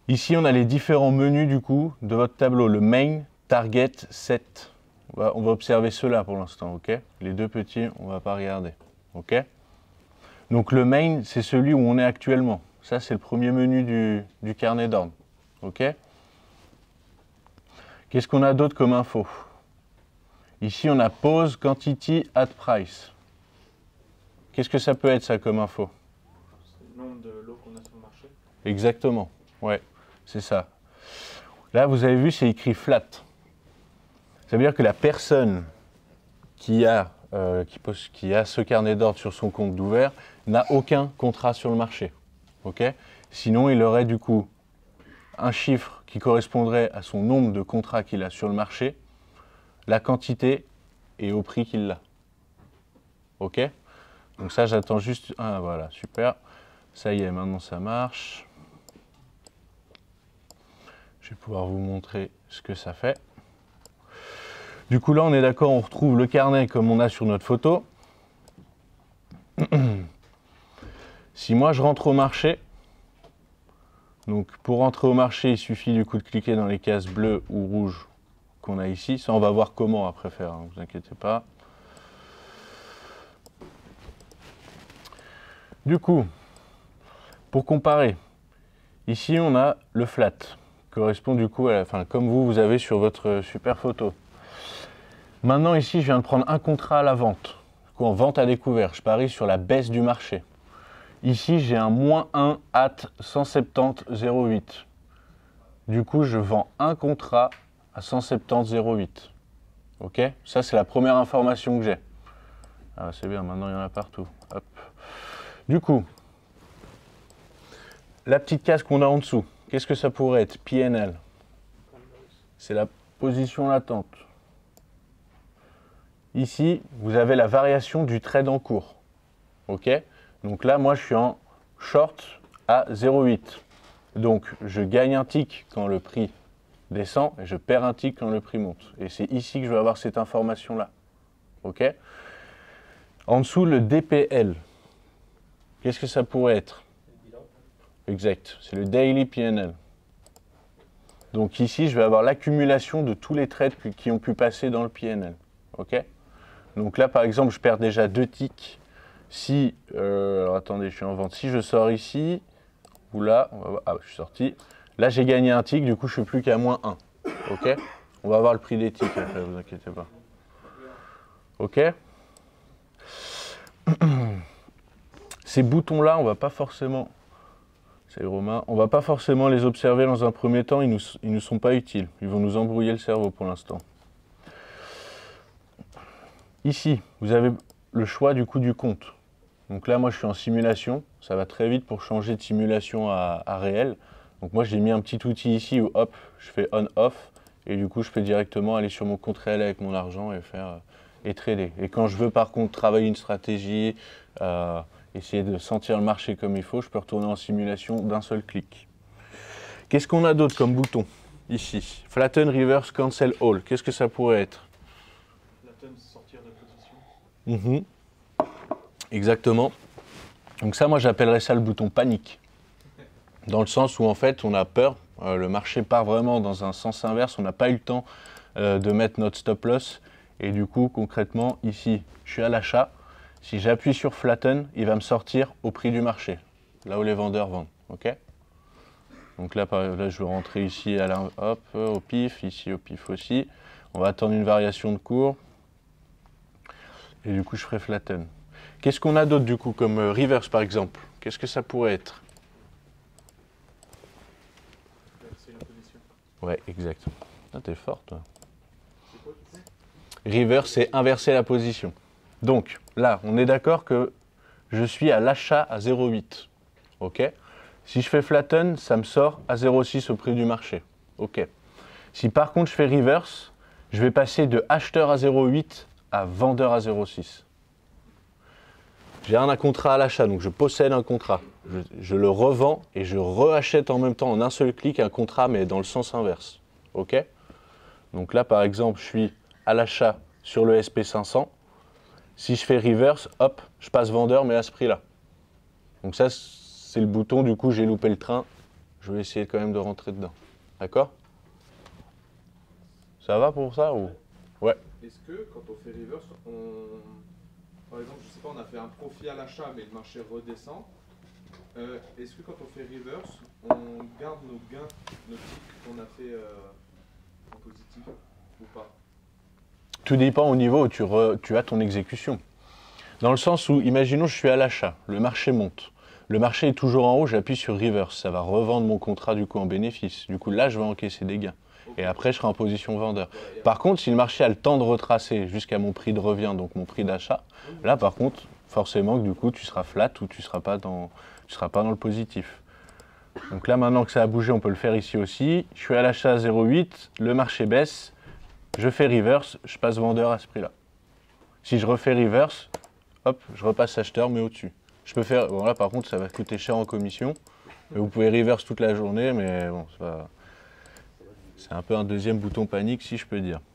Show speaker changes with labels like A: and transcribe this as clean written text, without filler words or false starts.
A: Ici, on a les différents menus du coup de votre tableau. Le main, target, set. On va observer ceux-là pour l'instant, ok? Les deux petits, on ne va pas regarder, ok? Donc le main, c'est celui où on est actuellement. Ça, c'est le premier menu du carnet d'ordre, ok? Qu'est-ce qu'on a d'autre comme info? Ici, on a pose, quantity, add price. Qu'est-ce que ça peut être, ça, comme info?
B: C'est le nombre de lots qu'on a sur le marché.
A: Exactement, ouais, c'est ça. Là, vous avez vu, c'est écrit flat. Ça veut dire que la personne qui a ce carnet d'ordre sur son compte d'ouvert n'a aucun contrat sur le marché. Ok? Sinon, il aurait du coup un chiffre qui correspondrait à son nombre de contrats qu'il a sur le marché, la quantité et au prix qu'il a. Ok? Donc ça, j'attends juste... Ah voilà, super. Ça y est, maintenant ça marche. Je vais pouvoir vous montrer ce que ça fait. Du coup, là, on est d'accord, on retrouve le carnet comme on a sur notre photo. Si moi, je rentre au marché, donc pour rentrer au marché, il suffit du coup de cliquer dans les cases bleues ou rouges qu'on a ici. Ça, on va voir comment après faire, ne vous inquiétez pas. Du coup, pour comparer, ici, on a le flat, qui correspond du coup à comme vous avez sur votre super photo. Maintenant, ici, je viens de prendre un contrat à la vente. Du coup, en vente à découvert, je parie sur la baisse du marché. Ici, j'ai un -1 at 170,08. Du coup, je vends un contrat à 170,08. Ok? Ça, c'est la première information que j'ai. Ah, c'est bien, maintenant, il y en a partout. Hop. Du coup, la petite case qu'on a en dessous, qu'est-ce que ça pourrait être? PNL. C'est la position latente. Ici, vous avez la variation du trade en cours. Ok? Donc là, moi, je suis en short à 0,8. Donc, je gagne un tick quand le prix descend et je perds un tick quand le prix monte. Et c'est ici que je vais avoir cette information-là. Ok? En dessous, le DPL. Qu'est-ce que ça pourrait être? Exact. C'est le Daily PNL. Donc ici, je vais avoir l'accumulation de tous les trades qui ont pu passer dans le PNL. Ok? Donc là, par exemple, je perds déjà 2 ticks. Si, alors attendez, je suis en vente. Si je sors ici, ou là, ah, je suis sorti. Là, j'ai gagné un tick, du coup, je suis plus qu'à -1. Ok? On va voir le prix des ticks après, vous inquiétez pas. Ok? Ces boutons-là, on va pas forcément... Salut Romain. On va pas forcément les observer dans un premier temps, ils nous sont pas utiles. Ils vont nous embrouiller le cerveau pour l'instant. Ici, vous avez le choix du coup du compte. Donc là, moi, je suis en simulation. Ça va très vite pour changer de simulation à réel. Donc moi, j'ai mis un petit outil ici où, hop, je fais on-off. Et du coup, je peux directement aller sur mon compte réel avec mon argent et faire et trader. Et quand je veux, par contre, travailler une stratégie, essayer de sentir le marché comme il faut, je peux retourner en simulation d'un seul clic. Qu'est-ce qu'on a d'autre comme bouton ici? Flatten, reverse, cancel, all. Qu'est-ce que ça pourrait être?
B: Flatten, sortir de position.
A: Exactement. Donc ça, moi, j'appellerais ça le bouton panique. Dans le sens où, en fait, on a peur. Le marché part vraiment dans un sens inverse. On n'a pas eu le temps de mettre notre stop loss. Et du coup, concrètement, ici, je suis à l'achat. Si j'appuie sur flatten, il va me sortir au prix du marché, là où les vendeurs vendent. Ok? Donc là, je vais rentrer ici hop, au pif, ici au pif aussi. On va attendre une variation de cours. Et du coup, je ferai flatten. Qu'est-ce qu'on a d'autre du coup, comme reverse par exemple? Qu'est-ce que ça pourrait être?
B: C'est la position.
A: Ouais, exact. Ah, t'es fort, toi. Reverse, c'est inverser la position. Donc, là, on est d'accord que je suis à l'achat à 0,8. OK? Si je fais flatten, ça me sort à 0,6 au prix du marché. OK. Si par contre je fais reverse, je vais passer de acheteur à 0,8 à vendeur à 0,6. J'ai un contrat à l'achat, donc je possède un contrat. Je le revends et je rachète en même temps en un seul clic un contrat, mais dans le sens inverse. OK? Donc là, par exemple, je suis à l'achat sur le SP500. Si je fais reverse, hop, je passe vendeur, mais à ce prix-là. Donc ça, c'est le bouton, du coup, j'ai loupé le train. je vais essayer quand même de rentrer dedans. D'accord? Ça va pour ça ou? Ouais.
C: Est-ce que quand on fait reverse, par exemple, je sais pas, on a fait un profit à l'achat, mais le marché redescend. Est-ce que quand on fait reverse, on garde nos gains, nos tics qu'on a fait en positif ou pas?
A: Tout dépend au niveau où tu as ton exécution. Dans le sens où, imaginons je suis à l'achat, le marché monte. Le marché est toujours en haut, j'appuie sur reverse, ça va revendre mon contrat du coup en bénéfice. Du coup là je vais encaisser des gains. Et après je serai en position vendeur. Par contre, si le marché a le temps de retracer jusqu'à mon prix de revient, donc mon prix d'achat, là par contre, forcément du coup tu seras flat ou tu seras pas dans le positif. Donc là maintenant que ça a bougé, on peut le faire ici aussi. Je suis à l'achat à 0,8, le marché baisse, je fais reverse, je passe vendeur à ce prix-là. Si je refais reverse, hop, je repasse acheteur mais au-dessus. Je peux faire, bon là par contre ça va coûter cher en commission, et vous pouvez reverse toute la journée, mais bon, c'est un peu un deuxième bouton panique si je peux dire.